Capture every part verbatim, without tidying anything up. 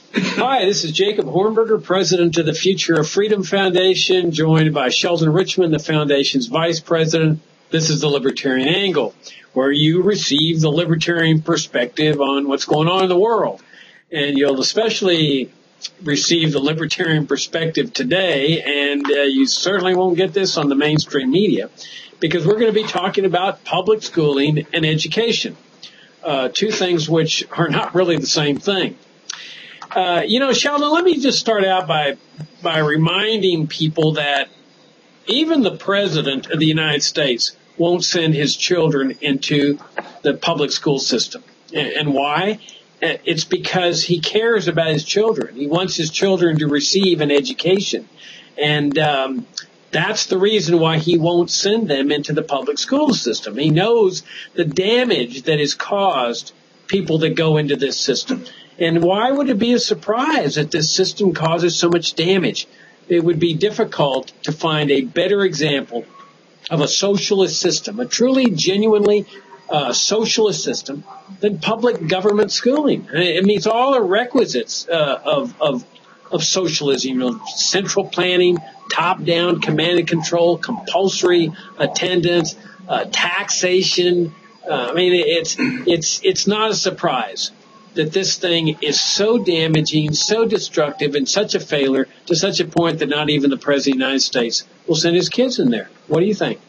Hi, this is Jacob Hornberger, president of the Future of Freedom Foundation, joined by Sheldon Richman, the foundation's vice president. This is the Libertarian Angle, where you receive the libertarian perspective on what's going on in the world. And you'll especially receive the libertarian perspective today, and uh, you certainly won't get this on the mainstream media, because we're going to be talking about public schooling and education, uh, two things which are not really the same thing. Uh, you know, Sheldon, let me just start out by by reminding people that even the president of the United States won't send his children into the public school system. And, and why? It's because he cares about his children. He wants his children to receive an education. And um, that's the reason why he won't send them into the public school system. He knows the damage that is caused people that go into this system. And why would it be a surprise that this system causes so much damage? It would be difficult to find a better example of a socialist system, a truly, genuinely uh, socialist system, than public government schooling. It meets all the requisites uh, of, of of socialism, you know, central planning, top-down command and control, compulsory attendance, uh, taxation. Uh, I mean, it's it's it's not a surprise that this thing is so damaging, so destructive, and such a failure to such a point that not even the President of the United States will send his kids in there. What do you think?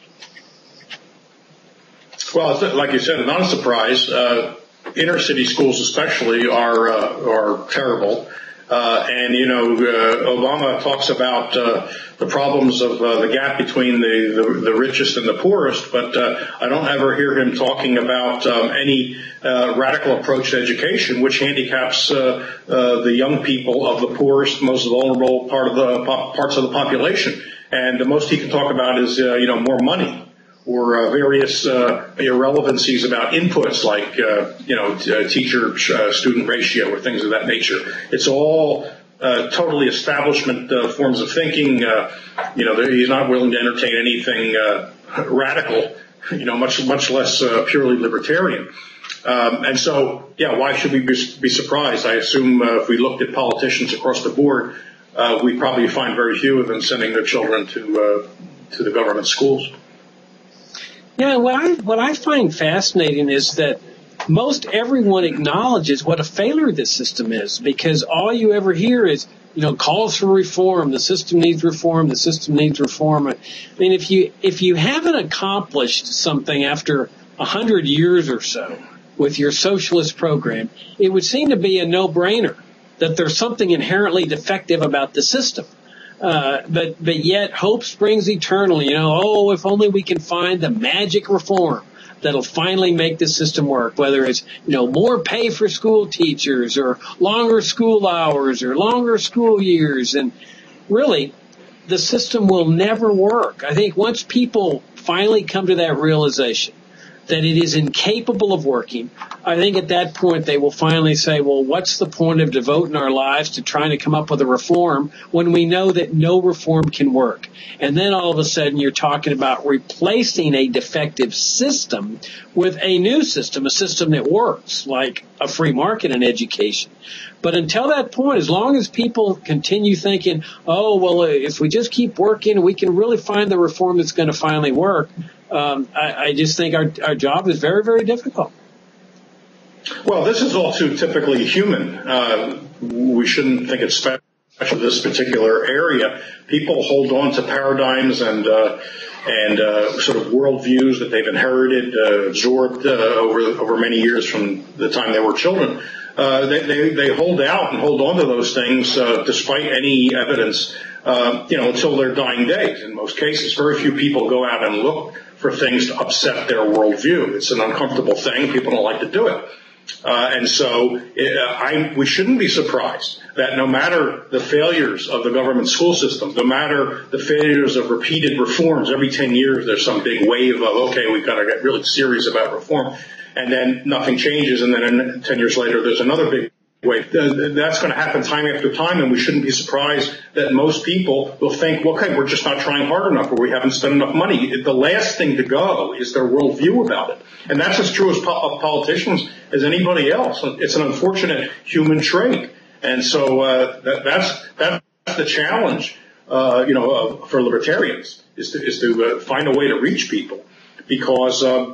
Well, like you said, not a surprise. Uh, inner city schools especially are uh, are terrible. Uh, and, you know, uh, Obama talks about uh, the problems of uh, the gap between the, the, the richest and the poorest, but uh, I don't ever hear him talking about um, any uh, radical approach to education, which handicaps uh, uh, the young people of the poorest, most vulnerable part of the po- parts of the population. And the most he can talk about is, uh, you know, more money, or uh, various uh, irrelevancies about inputs like, uh, you know, t- uh, teacher-student ratio or things of that nature. It's all uh, totally establishment uh, forms of thinking. Uh, you know, he's not willing to entertain anything uh, radical, you know, much much less uh, purely libertarian. Um, and so, yeah, why should we be, be surprised? I assume uh, if we looked at politicians across the board, uh, we'd probably find very few of them sending their children to uh, to the government schools. Yeah, what I, what I find fascinating is that most everyone acknowledges what a failure this system is, because all you ever hear is, you know, calls for reform. The system needs reform. The system needs reform. I mean, if you if you haven't accomplished something after a hundred years or so with your socialist program, it would seem to be a no-brainer that there's something inherently defective about the system. Uh, but, but yet hope springs eternally. You know, oh, if only we can find the magic reform that'll finally make the system work, whether it's, you know, more pay for school teachers or longer school hours or longer school years. And really, the system will never work. I think once people finally come to that realization that it is incapable of working, I think at that point they will finally say, well, what's the point of devoting our lives to trying to come up with a reform when we know that no reform can work? And then all of a sudden you're talking about replacing a defective system with a new system, a system that works, like a free market in education. But until that point, as long as people continue thinking, oh, well, if we just keep working, we can really find the reform that's going to finally work, um, I, I just think our, our job is very, very difficult. Well, this is all too typically human. Uh, we shouldn't think it's special to this particular area. People hold on to paradigms and uh, and uh, sort of worldviews that they've inherited, uh, absorbed uh, over over many years from the time they were children. Uh, they, they, they hold out and hold on to those things uh, despite any evidence, uh, you know, until their dying days. In most cases, very few people go out and look for things to upset their worldview. It's an uncomfortable thing. People don't like to do it. Uh, and so uh, I, we shouldn't be surprised that no matter the failures of the government school system, no matter the failures of repeated reforms, every ten years there's some big wave of, okay, we've got to get really serious about reform. And then nothing changes, and then ten years later there's another big wave. That's going to happen time after time, and we shouldn't be surprised that most people will think, well, okay, we're just not trying hard enough, or we haven't spent enough money. The last thing to go is their worldview about it. And that's as true as po- of politicians as anybody else. It's an unfortunate human trait. And so uh, that, that's that's the challenge, uh, you know, uh, for libertarians is to, is to uh, find a way to reach people, because uh,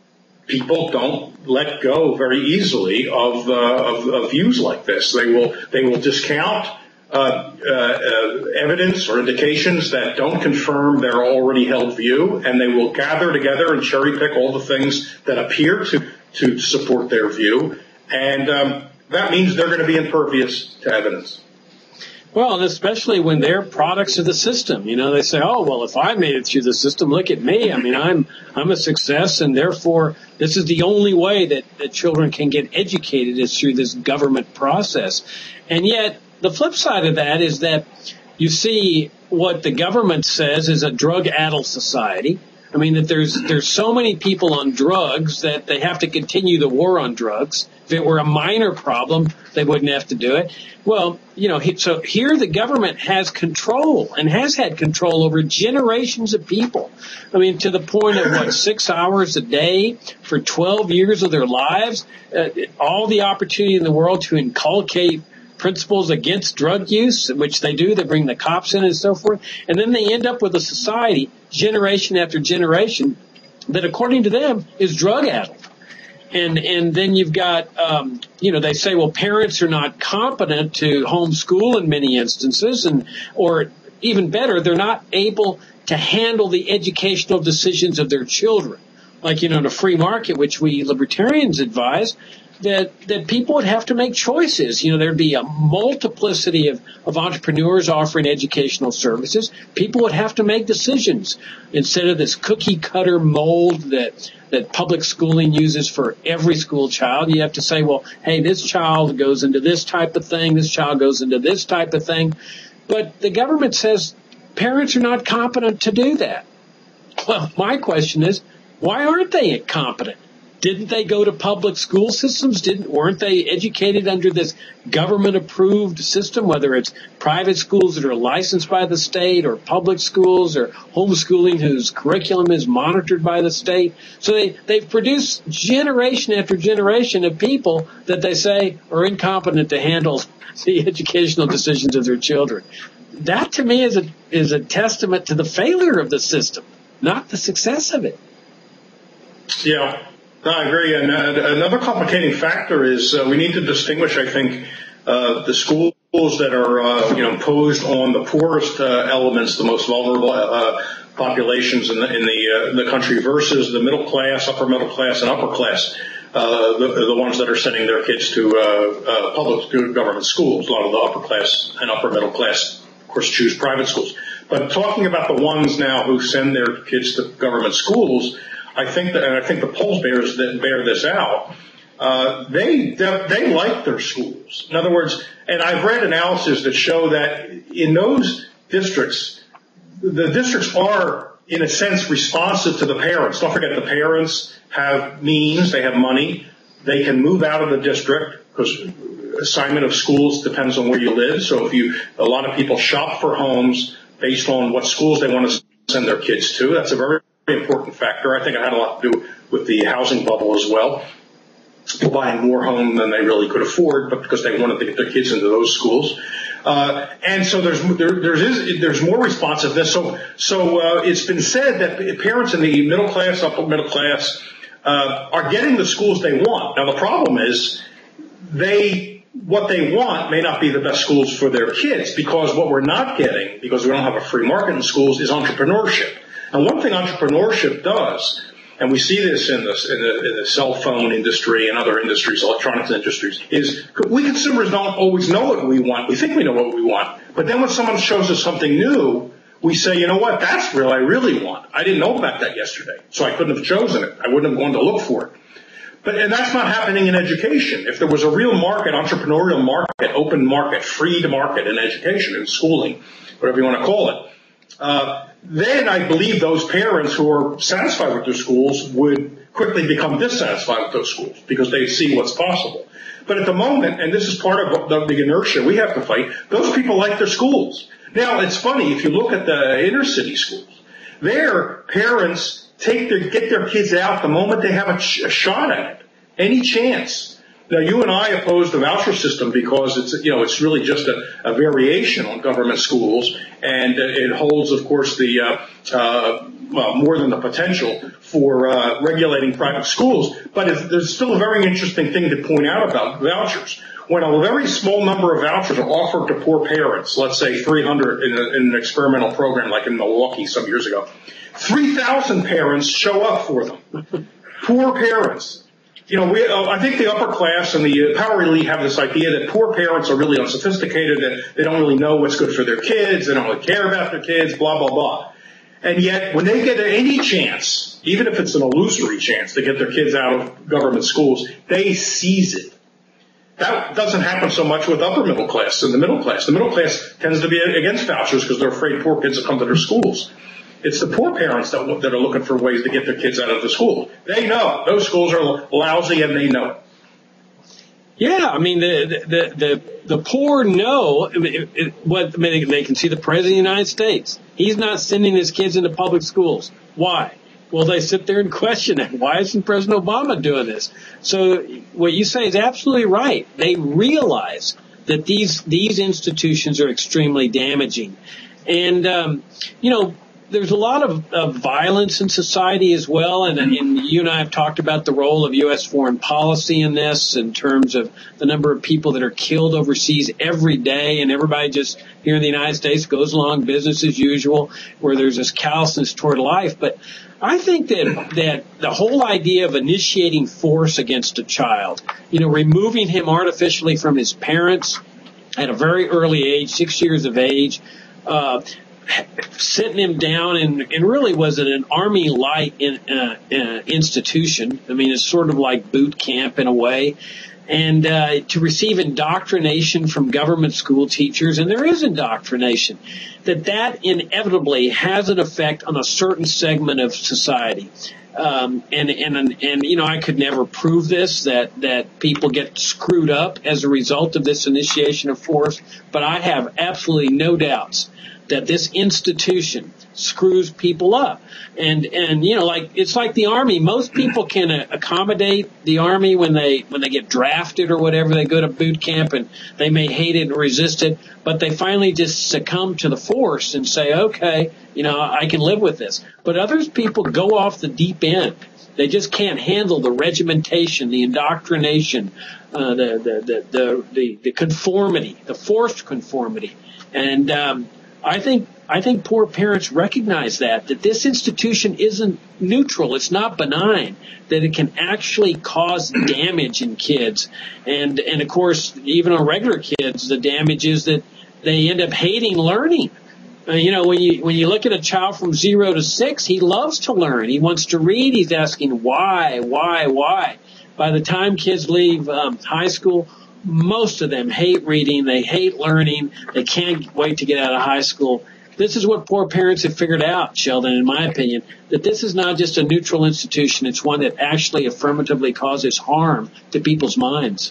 people don't let go very easily of, uh, of of views like this. They will they will discount uh, uh, uh, evidence or indications that don't confirm their already held view, and they will gather together and cherry pick all the things that appear to to support their view, and um, that means they're going to be impervious to evidence. Well, and especially when they're products of the system. You know, they say, oh, well, if I made it through the system, look at me. I mean, I'm I'm a success, and therefore this is the only way that, that children can get educated is through this government process. And yet the flip side of that is that you see what the government says is a drug-addled society. I mean, that there's there's so many people on drugs that they have to continue the war on drugs. If it were a minor problem, they wouldn't have to do it. Well, you know, so here the government has control and has had control over generations of people. I mean, to the point of, what, six hours a day for twelve years of their lives, uh, all the opportunity in the world to inculcate principles against drug use, which they do. They bring the cops in and so forth. And then they end up with a society, generation after generation, that according to them is drug-addled. And and then you've got, um, you know, they say, well, parents are not competent to homeschool in many instances, and or even better, they're not able to handle the educational decisions of their children. Like, you know, in a free market, which we libertarians advise, that that people would have to make choices. You know, there'd be a multiplicity of, of entrepreneurs offering educational services. People would have to make decisions instead of this cookie cutter mold that that public schooling uses for every school child. You have to say, well, hey, this child goes into this type of thing, this child goes into this type of thing. But the government says parents are not competent to do that. Well, my question is, why aren't they competent? Didn't they go to public school systems? Didn't weren't they educated under this government-approved system, whether it's private schools that are licensed by the state or public schools or homeschooling whose curriculum is monitored by the state? So they, they've produced generation after generation of people that they say are incompetent to handle the educational decisions of their children. That, to me, is a is a testament to the failure of the system, not the success of it. Yeah. No, I agree. And uh, another complicating factor is uh, we need to distinguish, I think, uh, the schools that are, uh, you know, imposed on the poorest uh, elements, the most vulnerable uh, populations in the in the, uh, the country, versus the middle class, upper middle class, and upper class, uh, the, the ones that are sending their kids to uh, uh, public government schools. A lot of the upper class and upper middle class, of course, choose private schools. But talking about the ones now who send their kids to government schools, I think that, and I think the polls bears that bear this out. Uh, they they like their schools. In other words, and I've read analysis that show that in those districts, the districts are in a sense responsive to the parents. Don't forget, the parents have means, they have money, they can move out of the district because assignment of schools depends on where you live. So if you, a lot of people shop for homes based on what schools they want to send their kids to. That's a very very important factor. I think it had a lot to do with the housing bubble as well. People buying more home than they really could afford, but because they wanted to get their kids into those schools. Uh, and so there's there, there's there's more responsiveness. So so uh, it's been said that parents in the middle class, upper middle class, uh, are getting the schools they want. Now the problem is they what they want may not be the best schools for their kids, because what we're not getting, because we don't have a free market in schools, is entrepreneurship. And one thing entrepreneurship does, and we see this in the, in the, in the cell phone industry and other industries, electronics industries, is we consumers don't always know what we want. We think we know what we want. But then when someone shows us something new, we say, you know what, that's what I really want. I didn't know about that yesterday, so I couldn't have chosen it. I wouldn't have gone to look for it. But, and that's not happening in education. If there was a real market, entrepreneurial market, open market, free to market in education, in schooling, whatever you want to call it, uh, then I believe those parents who are satisfied with their schools would quickly become dissatisfied with those schools because they see what's possible. But at the moment, and this is part of the, the inertia we have to fight, those people like their schools. Now, it's funny, if you look at the inner city schools, their parents take their, get their kids out the moment they have a, ch- a shot at it, any chance. Now, you and I oppose the voucher system because it's, you know, it's really just a, a variation on government schools, and it holds, of course, the uh, uh, well, more than the potential for uh, regulating private schools. But it's, there's still a very interesting thing to point out about vouchers. When a very small number of vouchers are offered to poor parents, let's say three hundred in, a, in an experimental program like in Milwaukee some years ago, three thousand parents show up for them. Poor parents. You know, we, uh, I think the upper class and the uh, power elite have this idea that poor parents are really unsophisticated, that they don't really know what's good for their kids, they don't really care about their kids, blah, blah, blah. And yet, when they get any chance, even if it's an illusory chance to get their kids out of government schools, they seize it. That doesn't happen so much with upper middle class and the middle class. The middle class tends to be against vouchers because they're afraid poor kids will come to their schools. It's the poor parents that, that are looking for ways to get their kids out of the school. They know those schools are lousy, and they know it. Yeah, I mean the the the, the poor know it, it, what I mean, they can see the president of the United States. He's not sending his kids into public schools. Why? Well, they sit there and question it. Why isn't President Obama doing this? So what you say is absolutely right. They realize that these these institutions are extremely damaging, and um, you know. There's a lot of, of violence in society as well, and, and you and I have talked about the role of U S foreign policy in this in terms of the number of people that are killed overseas every day, and everybody just here in the United States goes along business as usual, where there's this callousness toward life. But I think that that the whole idea of initiating force against a child, you know, removing him artificially from his parents at a very early age, six years of age, uh, sitting him down and, and really was it an Army light in, uh, uh, institution. I mean, it's sort of like boot camp in a way. And uh, to receive indoctrination from government school teachers, and there is indoctrination, that that inevitably has an effect on a certain segment of society. Um, and, and, and, you know, I could never prove this, that, that people get screwed up as a result of this initiation of force, but I have absolutely no doubts that this institution screws people up. And, and, you know, like, it's like the Army. Most people can uh, accommodate the Army when they, when they get drafted or whatever. They go to boot camp and they may hate it and resist it, but they finally just succumb to the force and say, okay, you know, I can live with this. But others people go off the deep end. They just can't handle the regimentation, the indoctrination, uh, the, the, the, the, the, the conformity, the forced conformity. And, um, I think I think poor parents recognize that, that this institution isn't neutral. It's not benign, that it can actually cause damage in kids. And, and of course, even on regular kids, the damage is that they end up hating learning. Uh, you know, when you when you look at a child from zero to six, he loves to learn. He wants to read. He's asking why, why, why. By the time kids leave um, high school, most of them hate reading. They hate learning. They can't wait to get out of high school. This is what poor parents have figured out, Sheldon, in my opinion, that this is not just a neutral institution. It's one that actually affirmatively causes harm to people's minds.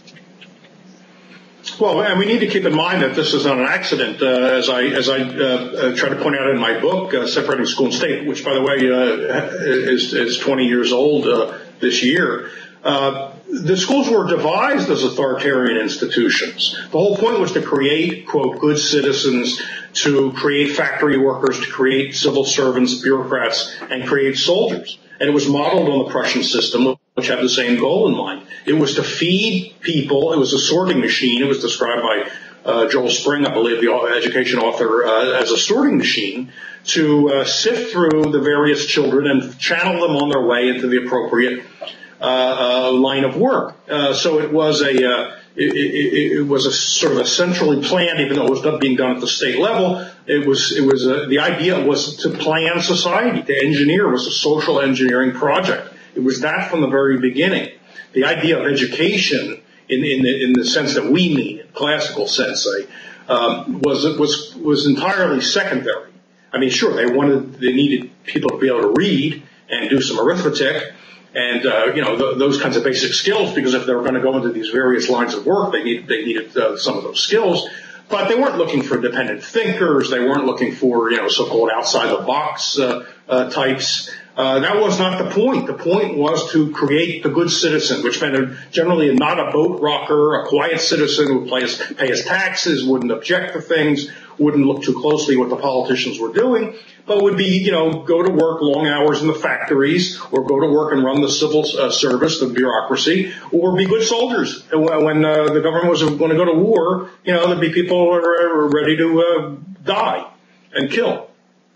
Well, and we need to keep in mind that this is not an accident, uh, as I as I uh, uh, try to point out in my book, uh, Separating School and State, which, by the way, uh, is, is twenty years old uh, this year. Uh, the schools were devised as authoritarian institutions. The whole point was to create, quote, good citizens, to create factory workers, to create civil servants, bureaucrats, and create soldiers. And it was modeled on the Prussian system, which had the same goal in mind. It was to feed people. It was a sorting machine. It was described by uh, Joel Spring, I believe, the education author, uh, as a sorting machine to uh, sift through the various children and channel them on their way into the appropriate uh, uh, line of work. Uh, so it was a uh, it, it, it was a sort of a centrally planned, even though it was not being done at the state level. It was it was a, the idea was to plan society, to engineer. It was a social engineering project. It was that from the very beginning. The idea of education, in in the, in the sense that we mean, in classical sense, um, was was was entirely secondary. I mean, sure, they wanted they needed people to be able to read and do some arithmetic and uh, you know th- those kinds of basic skills, because if they were going to go into these various lines of work, they needed they needed uh, some of those skills. But they weren't looking for independent thinkers. They weren't looking for, you know, so-called outside the box uh, uh, types. Uh, that was not the point. The point was to create the good citizen, which meant generally not a boat rocker, a quiet citizen who would pay his, pay his taxes, wouldn't object to things, wouldn't look too closely what the politicians were doing, but would be, you know, go to work long hours in the factories, or go to work and run the civil uh, service, the bureaucracy, or be good soldiers. When uh, the government was going to go to war, you know, there'd be people who are ready to uh, die and kill.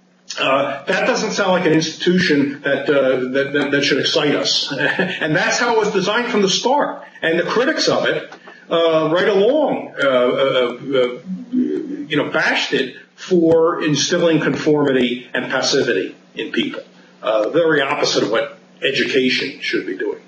Uh, that doesn't sound like an institution that, uh, that, that, that should excite us. And that's how it was designed from the start. And the critics of it, uh, right along, uh, uh, uh, you know, bashed it for instilling conformity and passivity in people. Uh, very opposite of what education should be doing.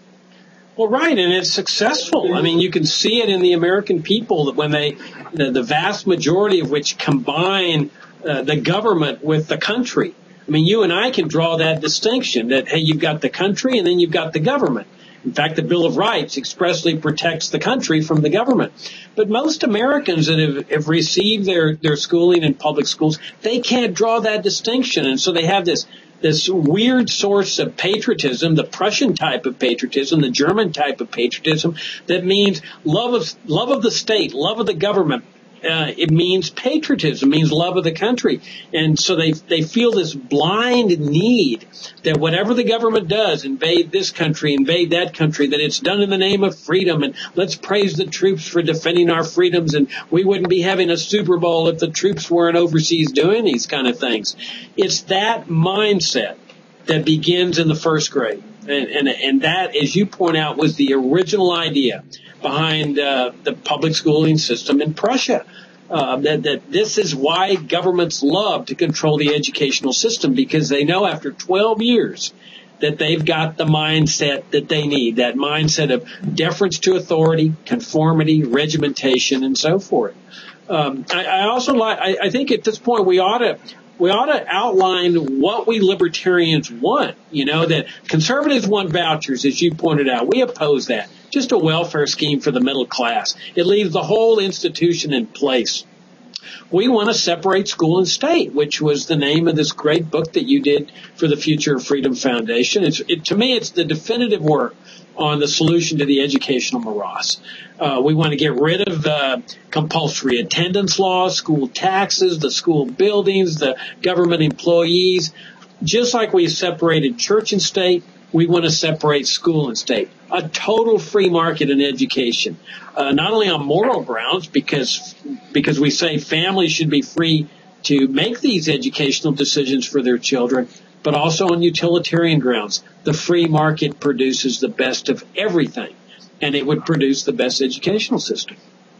Well, right, and it's successful. I mean, you can see it in the American people that when they, the, the vast majority of which combine Uh, the government with the country. I mean, you and I can draw that distinction that, hey, you've got the country and then you've got the government. In fact, the Bill of Rights expressly protects the country from the government. But most Americans that have, have received their, their schooling in public schools, they can't draw that distinction. And so they have this this weird source of patriotism, the Prussian type of patriotism, the German type of patriotism, that means love of love of the state, love of the government. Uh, it means patriotism, it means love of the country. And so they they feel this blind need that whatever the government does, invade this country, invade that country, that it's done in the name of freedom, and let's praise the troops for defending our freedoms, and we wouldn't be having a Super Bowl if the troops weren't overseas doing these kind of things. It's that mindset that begins in the first grade. And, and, and that, as you point out, was the original idea behind uh, the public schooling system in Prussia. Uh, that, that this is why governments love to control the educational system, because they know after twelve years that they've got the mindset that they need, that mindset of deference to authority, conformity, regimentation, and so forth. Um, I, I also like, I, I think at this point we ought to We ought to outline what we libertarians want. You know, that conservatives want vouchers, as you pointed out. We oppose that. Just a welfare scheme for the middle class. It leaves the whole institution in place. We want to separate school and state, which was the name of this great book that you did for the Future of Freedom Foundation. It's, it, to me, it's the definitive work on the solution to the educational morass. Uh, we want to get rid of uh, compulsory attendance laws, school taxes, the school buildings, the government employees. Just like we separated church and state, we want to separate school and state. A total free market in education, uh, not only on moral grounds, because because we say families should be free to make these educational decisions for their children, but also on utilitarian grounds. The free market produces the best of everything, and it would produce the best educational system.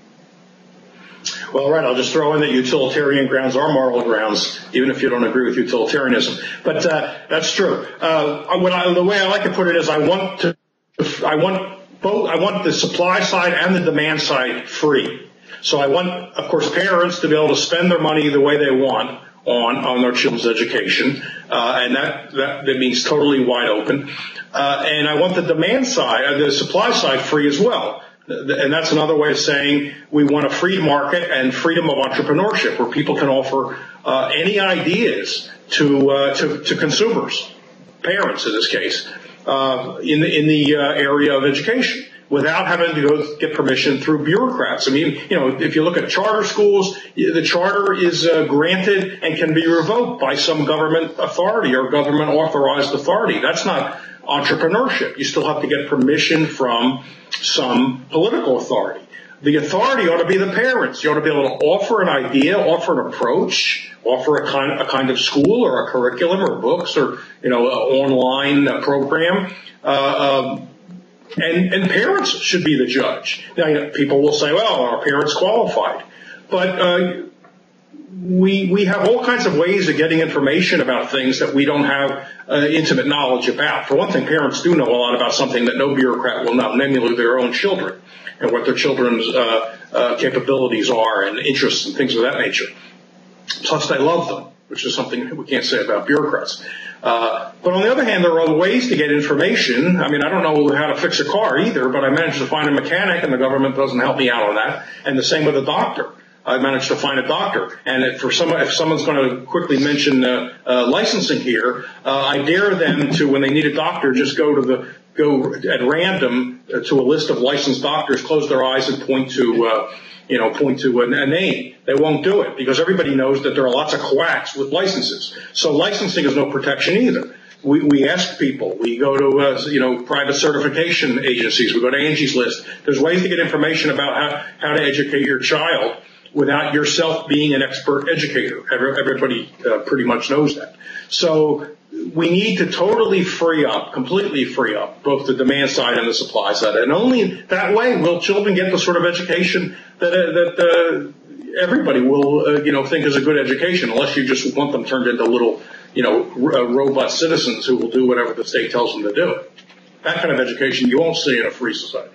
Well, right, I'll just throw in that utilitarian grounds are moral grounds, even if you don't agree with utilitarianism. But uh, that's true. Uh, what I, the way I like to put it is I want to, I want both, I want the supply side and the demand side free. So I want, of course, parents to be able to spend their money the way they want on, on their children's education, uh, and that, that, that means totally wide open. Uh, and I want the demand side, uh, the supply side free as well. And that's another way of saying we want a free market and freedom of entrepreneurship, where people can offer uh, any ideas to, uh, to to consumers, parents in this case, uh, in the in the uh, area of education, without having to go get permission through bureaucrats. I mean, you know, if you look at charter schools, the charter is uh, granted and can be revoked by some government authority or government authorized authority. That's not entrepreneurship. You still have to get permission from some political authority. The authority ought to be the parents. You ought to be able to offer an idea, offer an approach, offer a kind, a kind of school or a curriculum or books or, you know, an online program. Uh, um, and, and parents should be the judge. Now, you know, people will say, well, are parents qualified? But uh, we we have all kinds of ways of getting information about things that we don't have uh, intimate knowledge about. For one thing, parents do know a lot about something that no bureaucrat will know, namely their own children and what their children's uh, uh, capabilities are and interests and things of that nature. Plus, they love them, which is something we can't say about bureaucrats. Uh, but on the other hand, there are other ways to get information. I mean, I don't know how to fix a car either, but I managed to find a mechanic, and the government doesn't help me out on that. And the same with a doctor. I managed to find a doctor. And if for some, if someone's going to quickly mention uh, uh, licensing here, uh, I dare them to, when they need a doctor, just go to the go at random to a list of licensed doctors, close their eyes, and point to uh, you know point to a, a name. They won't do it because everybody knows that there are lots of quacks with licenses. So licensing is no protection either. We, we ask people. We go to, uh, you know, private certification agencies. We go to Angie's List. There's ways to get information about how, how to educate your child without yourself being an expert educator. Everybody uh, pretty much knows that. So we need to totally free up, completely free up, both the demand side and the supply side. And only that way will children get the sort of education that, uh, that uh, everybody will, uh, you know, think is a good education, unless you just want them turned into little, you know, r- robust citizens who will do whatever the state tells them to do. That kind of education you won't see in a free society.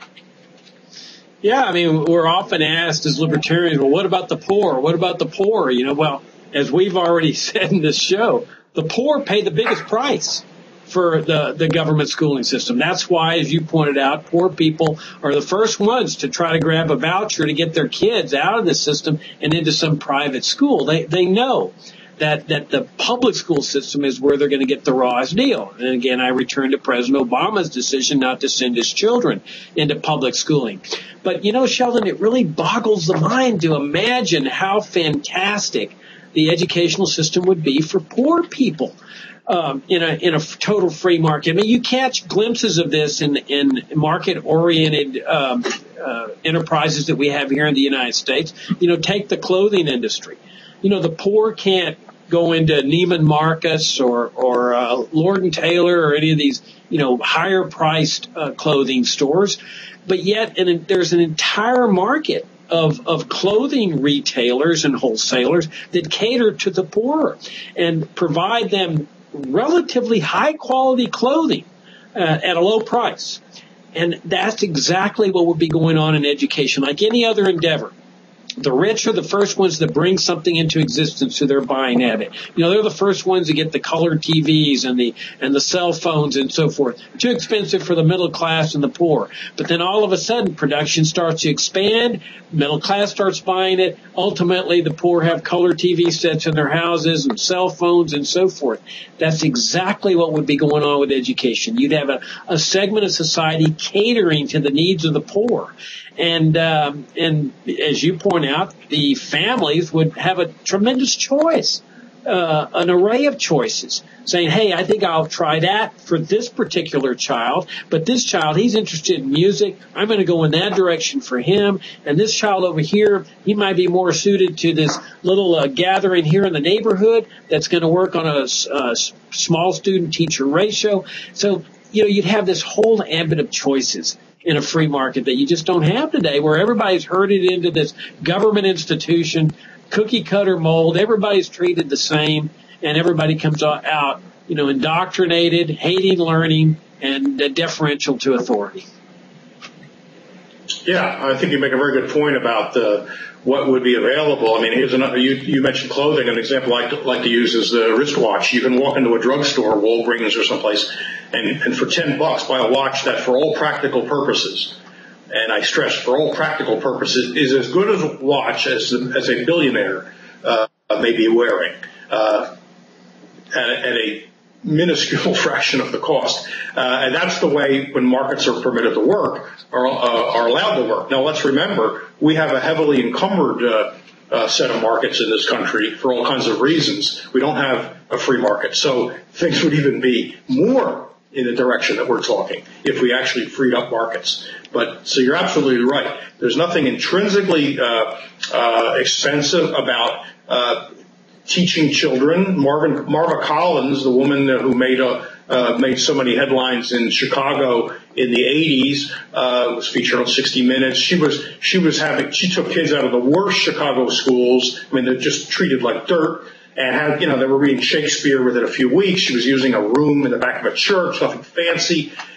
Yeah, I mean, we're often asked as libertarians, well, what about the poor? What about the poor? You know, well, as we've already said in this show, the poor pay the biggest price for the, the government schooling system. That's why, as you pointed out, poor people are the first ones to try to grab a voucher to get their kids out of the system and into some private school. They, they know that, that the public school system is where they're going to get the rawest deal. And again, I return to President Obama's decision not to send his children into public schooling. But, you know, Sheldon, it really boggles the mind to imagine how fantastic the educational system would be for poor people. Um, in a in a total free market. I mean, you catch glimpses of this in in market-oriented um, uh, enterprises that we have here in the United States. You know, take the clothing industry. You know, the poor can't go into Neiman Marcus or or uh, Lord and Taylor or any of these, you know, higher-priced uh, clothing stores, but yet and there's an entire market of of clothing retailers and wholesalers that cater to the poor and provide them relatively high quality clothing uh, at a low price. And that's exactly what would be going on in education. Like any other endeavor, the rich are the first ones that bring something into existence to their buying habit. You know, they're the first ones to get the colored T Vs and the and the cell phones and so forth. Too expensive for the middle class and the poor. But then all of a sudden, production starts to expand. Middle class starts buying it. Ultimately, the poor have color T V sets in their houses and cell phones and so forth. That's exactly what would be going on with education. You'd have a, a segment of society catering to the needs of the poor. And, um, and as you point out, the families would have a tremendous choice, uh, an array of choices, saying, hey, I think I'll try that for this particular child, but this child, he's interested in music. I'm going to go in that direction for him. And this child over here, he might be more suited to this little uh, gathering here in the neighborhood that's going to work on a, a small student-teacher ratio. So, you know, you'd have this whole ambit of choices in a free market that you just don't have today, where everybody's herded into this government institution, cookie cutter mold. Everybody's treated the same, and everybody comes out, you know, indoctrinated, hating learning, and uh, deferential to authority. Yeah, I think you make a very good point about uh, what would be available. I mean, here's another. You, you mentioned clothing. An example I like to use is the wristwatch. You can walk into a drugstore, Walgreens or someplace, and, and for ten bucks buy a watch that, for all practical purposes, and I stress for all practical purposes, is as good as a watch as as a billionaire uh, may be wearing uh, at, at a minuscule fraction of the cost. Uh, and that's the way, when markets are permitted to work, are, uh, are allowed to work. Now, let's remember, we have a heavily encumbered uh, uh, set of markets in this country for all kinds of reasons. We don't have a free market. So things would even be more in the direction that we're talking if we actually freed up markets. But so you're absolutely right. There's nothing intrinsically uh, uh, expensive about uh teaching children. Marvin, Marva Collins, the woman who made a, uh, made so many headlines in Chicago in the eighties, uh, was featured on sixty minutes. She was, she was having, she took kids out of the worst Chicago schools. I mean, they're just treated like dirt, and had, you know, they were reading Shakespeare within a few weeks. She was using a room in the back of a church, nothing fancy.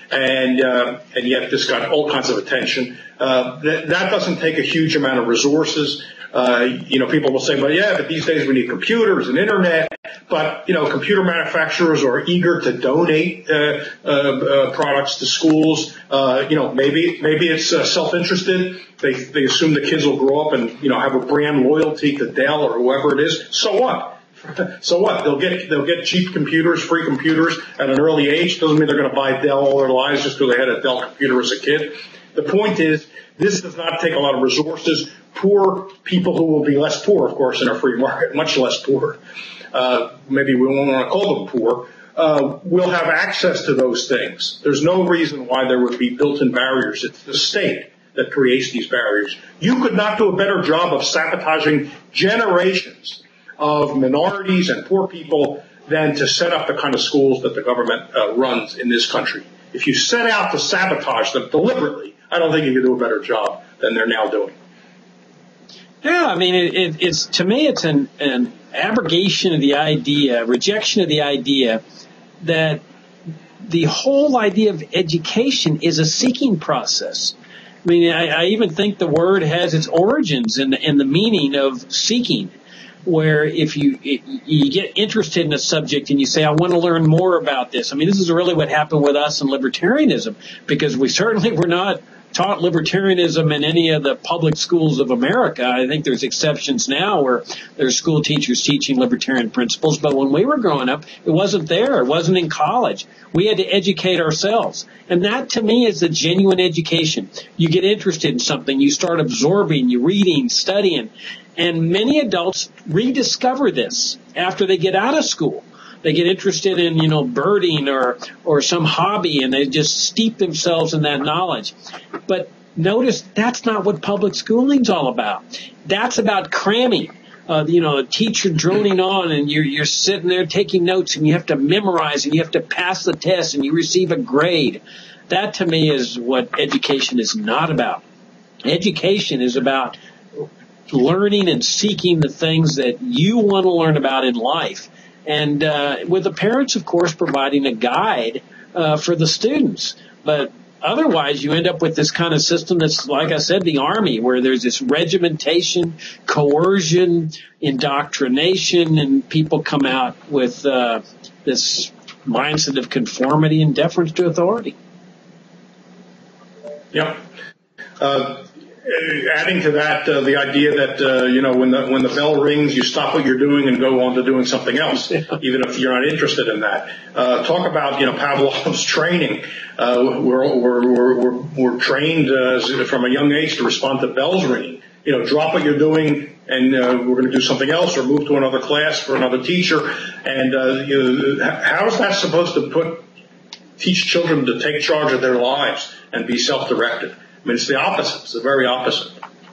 and uh, and yet this got all kinds of attention. Uh, that, that doesn't take a huge amount of resources. Uh, you know, people will say, "But yeah, but these days we need computers and internet." But you know, computer manufacturers are eager to donate uh, uh, uh, products to schools. Uh, you know, maybe maybe it's uh, self-interested. They they assume the kids will grow up and you know have a brand loyalty to Dell or whoever it is. So what? So what? They'll get they'll get cheap computers, free computers at an early age. Doesn't mean they're going to buy Dell all their lives just because they had a Dell computer as a kid. The point is, this does not take a lot of resources. Poor people who will be less poor, of course, in a free market, much less poor. Uh, maybe we won't want to call them poor. Uh, will have access to those things. There's no reason why there would be built-in barriers. It's the state that creates these barriers. You could not do a better job of sabotaging generations of minorities and poor people than to set up the kind of schools that the government uh, runs in this country. If you set out to sabotage them deliberately, I don't think you can do a better job than they're now doing. Yeah, I mean, it, it, it's to me, it's an, an abrogation of the idea, rejection of the idea that the whole idea of education is a seeking process. I mean, I, I even think the word has its origins in the, in the meaning of seeking, where if you you get interested in a subject and you say, I want to learn more about this. I mean, this is really what happened with us in libertarianism, because we certainly were not taught libertarianism in any of the public schools of America. I think there's exceptions now where there's school teachers teaching libertarian principles, but when we were growing up, it wasn't there. It wasn't in college. We had to educate ourselves. And that, to me, is a genuine education. You get interested in something, you start absorbing, you reading, studying. And many adults rediscover this after they get out of school. They get interested in, you know, birding or, or some hobby, and they just steep themselves in that knowledge. But notice that's not what public schooling's all about. That's about cramming. Uh, you know, a teacher droning on, and you're, you're sitting there taking notes, and you have to memorize, and you have to pass the test, and you receive a grade. That, to me, is what education is not about. Education is about learning and seeking the things that you want to learn about in life. And uh, with the parents, of course, providing a guide uh, for the students. But otherwise, you end up with this kind of system that's, like I said, the Army, where there's this regimentation, coercion, indoctrination, and people come out with uh, this mindset of conformity and deference to authority. Yep. Uh, Adding to that, uh, the idea that uh, you know when the when the bell rings, you stop what you're doing and go on to doing something else, even if you're not interested in that. Uh, talk about you know Pavlov's training. Uh, we're, we're we're we're trained uh, from a young age to respond to bells ringing. You know, drop what you're doing and uh, we're going to do something else, or move to another class for another teacher. And uh, you know, how is that supposed to put teach children to take charge of their lives and be self-directed? I mean, it's the opposite. It's the very opposite.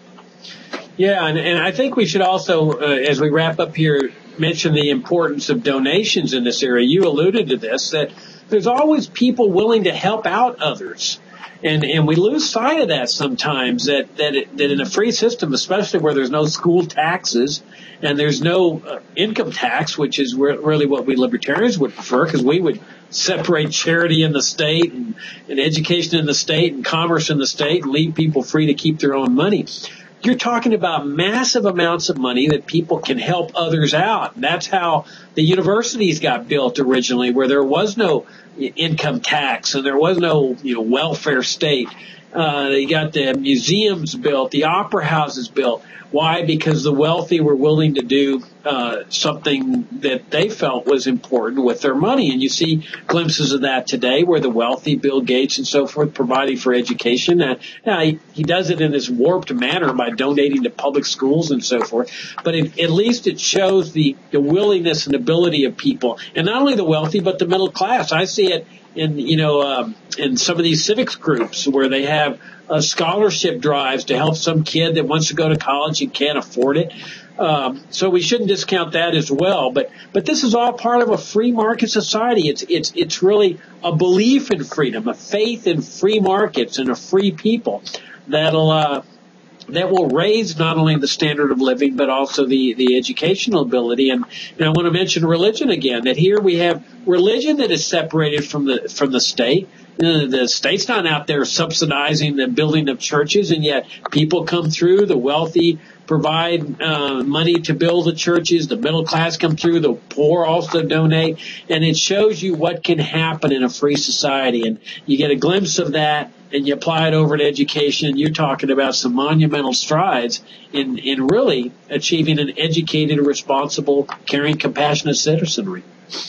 Yeah, and, and I think we should also, uh, as we wrap up here, mention the importance of donations in this area. You alluded to this, that there's always people willing to help out others. And, and we lose sight of that sometimes, that, that, it, that in a free system, especially where there's no school taxes and there's no uh, income tax, which is re- really what we libertarians would prefer, because we would separate charity in the state and, and education in the state and commerce in the state and leave people free to keep their own money. You're talking about massive amounts of money that people can help others out. That's how the universities got built originally, where there was no income tax and there was no, you know, welfare state. Uh, they got the museums built, the opera houses built. Why? Because the wealthy were willing to do uh, something that they felt was important with their money. And you see glimpses of that today, where the wealthy, Bill Gates and so forth, providing for education. Uh, now, he, he does it in this warped manner by donating to public schools and so forth. But it, at least it shows the, the willingness and ability of people, and not only the wealthy, but the middle class. I see it in, you know, um, in some of these civics groups where they have uh, scholarship drives to help some kid that wants to go to college and can't afford it. Um, so we shouldn't discount that as well. But but this is all part of a free market society. It's it's it's really a belief in freedom, a faith in free markets and a free people that'll uh, that will raise not only the standard of living but also the the educational ability. And, and I want to mention religion again. That here we have religion that is separated from the from the state. Uh, the state's not out there subsidizing the building of churches, and yet people come through. The wealthy provide uh, money to build the churches. The middle class come through. The poor also donate. And it shows you what can happen in a free society. And you get a glimpse of that, and you apply it over to education. You're talking about some monumental strides in, in really achieving an educated, responsible, caring, compassionate citizenry.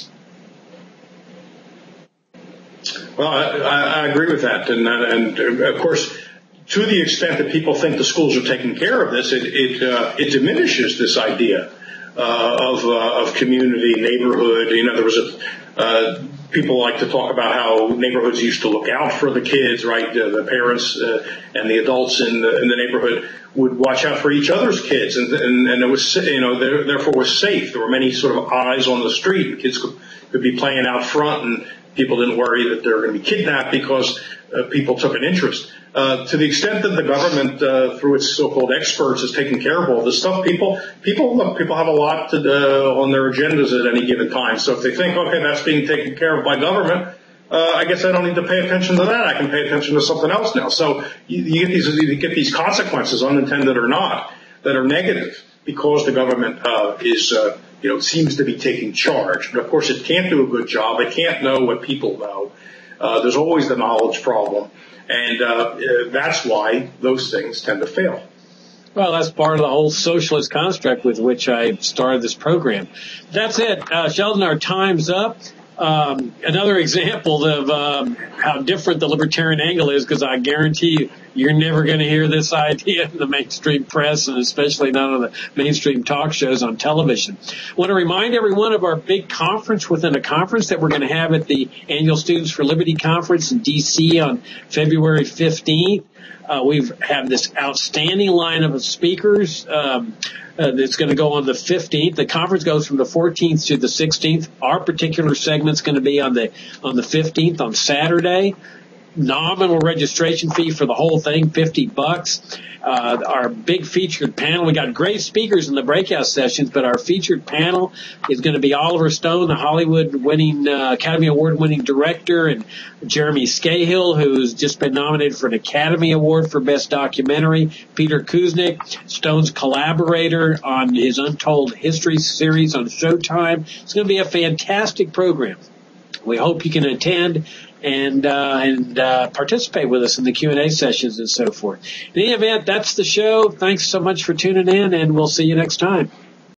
Well, I, I agree with that. And, and of course, to the extent that people think the schools are taking care of this, it it, uh, it diminishes this idea uh, of uh, of community, neighborhood. You know, there was a uh, people like to talk about how neighborhoods used to look out for the kids, right? Uh, the parents uh, and the adults in the, in the neighborhood would watch out for each other's kids, and and, and it was, you know, there, therefore was safe. There were many sort of eyes on the street. Kids could, could be playing out front, and people didn't worry that they were going to be kidnapped because uh, people took an interest. Uh, to the extent that the government, uh, through its so-called experts, is taking care of all this stuff, people, people, look, people have a lot to, uh, on their agendas at any given time. So if they think, okay, that's being taken care of by government, uh, I guess I don't need to pay attention to that. I can pay attention to something else now. So you, you get these, you get these consequences, unintended or not, that are negative because the government uh, is, uh, you know, seems to be taking charge. But of course, it can't do a good job. It can't know what people know. Uh, there's always the knowledge problem. And uh, uh, that's why those things tend to fail. Well, that's part of the whole socialist construct with which I started this program. That's it. Uh, Sheldon, our time's up. Um, another example of um, how different the libertarian angle is, because I guarantee you, you're never going to hear this idea in the mainstream press, and especially not on the mainstream talk shows on television. I want to remind everyone of our big conference within a conference that we're going to have at the annual Students for Liberty Conference in D C on February fifteenth. Uh, we've had this outstanding lineup of speakers um, uh, that's going to go on the fifteenth. The conference goes from the fourteenth to the sixteenth. Our particular segment's going to be on the on the fifteenth on Saturday. Nominal registration fee for the whole thing, fifty bucks. Uh, our big featured panel, we got great speakers in the breakout sessions, but our featured panel is going to be Oliver Stone, the Hollywood winning, uh, Academy Award winning director, and Jeremy Scahill, who's just been nominated for an Academy Award for Best Documentary, Peter Kuznick, Stone's collaborator on his Untold History series on Showtime. It's going to be a fantastic program. We hope you can attend and uh, and uh, participate with us in the Q and A sessions and so forth. In any event, that's the show. Thanks so much for tuning in, and we'll see you next time.